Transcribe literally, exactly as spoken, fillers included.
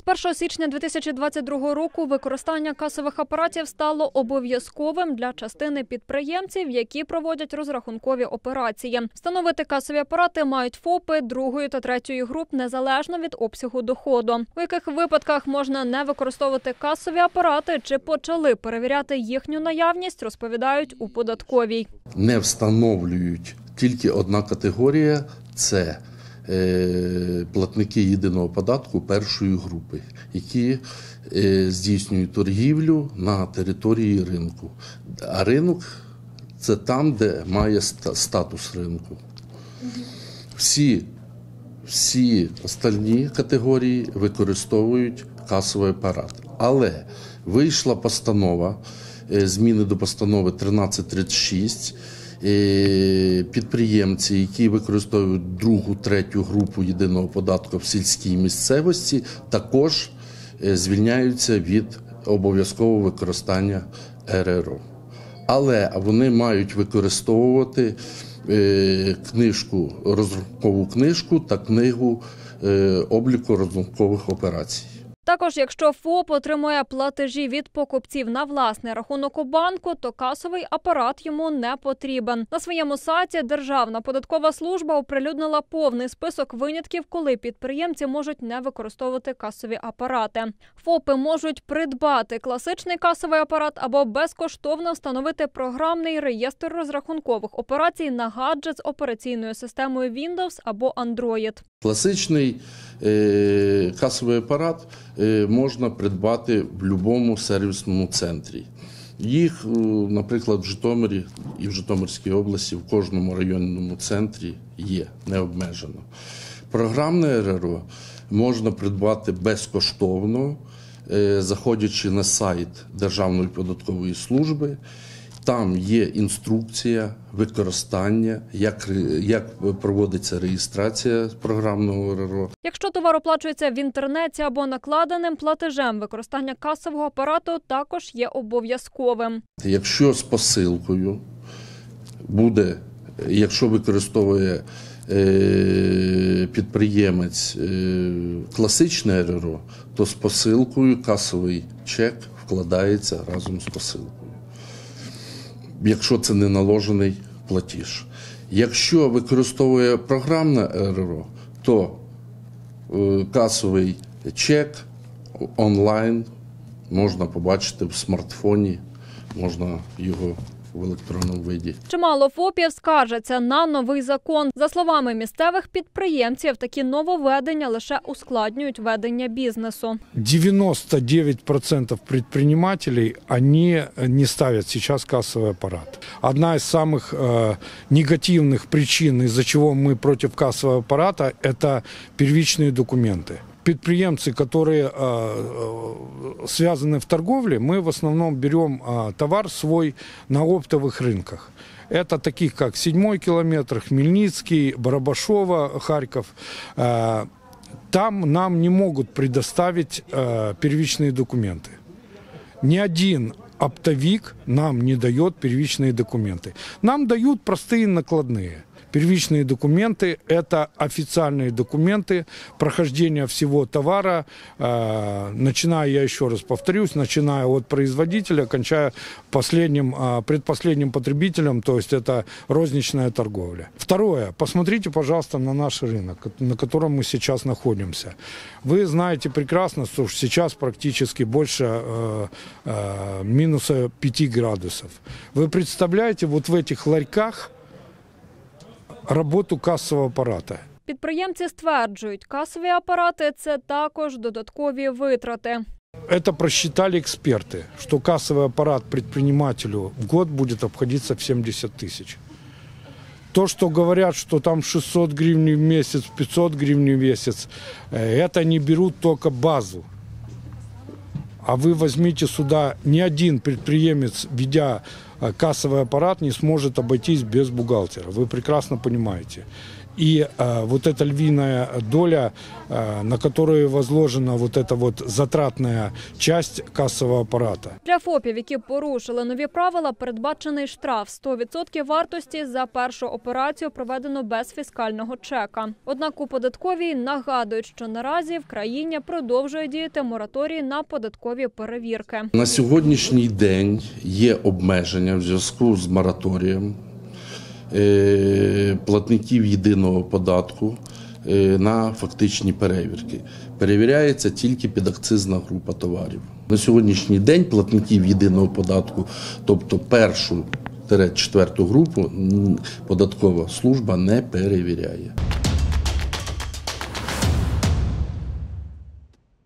першого січня дві тисячі двадцять другого року використання касових апаратів стало обов'язковим для частини підприємців, які проводять розрахункові операції. Встановити касові апарати мають ФОПи другої та третьої груп незалежно від обсягу доходу. У яких випадках можна не використовувати касові апарати чи почали перевіряти їхню наявність, розповідають у податковій. Не встановлюють тільки одна категорія – це платники єдиного податку першої групи, які здійснюють торгівлю на території ринку. А ринок – це там, де має статус ринку. Всі, всі остальні категорії використовують касовий апарат. Але вийшла постанова, зміни до постанови тринадцять тридцять шість, підприємці, які використовують другу, третю групу єдиного податку в сільській місцевості, також звільняються від обов'язкового використання ер ер о. Але вони мають використовувати книжку, розрахункову книжку та книгу обліку розрахункових операцій. Також, якщо ФОП отримує платежі від покупців на власний рахунок у банку, то касовий апарат йому не потрібен. На своєму сайті Державна податкова служба оприлюднила повний список винятків, коли підприємці можуть не використовувати касові апарати. ФОПи можуть придбати класичний касовий апарат або безкоштовно встановити програмний реєстр розрахункових операцій на гаджет з операційною системою Windows або Android. Класичний е, касовий апарат е, можна придбати в будь-якому сервісному центрі. Їх, е, наприклад, в Житомирі і в Житомирській області в кожному районному центрі є, не обмежено. Програмне ер ер о можна придбати безкоштовно, е, заходячи на сайт Державної податкової служби. Там є інструкція використання, як, як проводиться реєстрація програмного ер ер о. Якщо товар оплачується в інтернеті або накладеним платежем, використання касового апарату також є обов'язковим. Якщо з посилкою буде, якщо використовує е, підприємець е, класичне ер ер о, то з посилкою касовий чек вкладається разом з посилкою. Якщо це не наложений платіж. Якщо використовує програмне ер ер о, то е, касовий чек онлайн можна побачити в смартфоні, можна його в електронному виді. Чимало ФОПів скаржаться на новий закон. За словами місцевих підприємців, такі нововведення лише ускладнюють ведення бізнесу. девяносто девять процентов предпринимателей, они не ставят сейчас кассовый аппарат. Одна из самых э, негативных причин, из-за чего мы против кассового аппарата, это первичные документы. Предприемцы, которые э, связаны в торговле, мы в основном берем э, товар свой на оптовых рынках. Это таких как Седьмой километр, Хмельницкий, Барабашово, Харьков. Э, там нам не могут предоставить э, первичные документы. Ни один оптовик нам не дает первичные документы. Нам дают простые накладные. Первичные документы – это официальные документы прохождения всего товара, э, начиная, я еще раз повторюсь, начиная от производителя, кончая последним, э, предпоследним потребителем, то есть это розничная торговля. Второе. Посмотрите, пожалуйста, на наш рынок, на котором мы сейчас находимся. Вы знаете прекрасно, что сейчас практически больше э, э, минуса пяти градусов. Вы представляете, вот в этих ларьках роботу касового апарата. Підприємці стверджують, касові апарати – це також додаткові витрати. Это просчитали эксперты, что кассовый аппарат предпринимателю в год будет обходиться в семьдесят тысяч. То, что говорят, что там шестьсот гривен в месяц, пятьсот гривен в месяц, это они берут только базу. А вы возьмите сюда, ни один предприемец, ведя кассовый аппарат, не сможет обойтись без бухгалтера. Вы прекрасно понимаете. И э, вот эта львиная доля, э, на которую возложена вот эта вот затратная часть кассового аппарата. Для ФОПів, які порушили нові правила, передбачений штраф сто відсотків вартості за першу операцію, проведену без фіскального чека. Однак у податковій нагадують, що наразі в країні продовжує діяти мораторій на податкові перевірки. На сьогоднішній день є обмеження в зв'язку з мораторієм платників єдиного податку на фактичні перевірки. Перевіряється тільки підакцизна група товарів. На сьогоднішній день платників єдиного податку, тобто першу-четверту групу, податкова служба не перевіряє.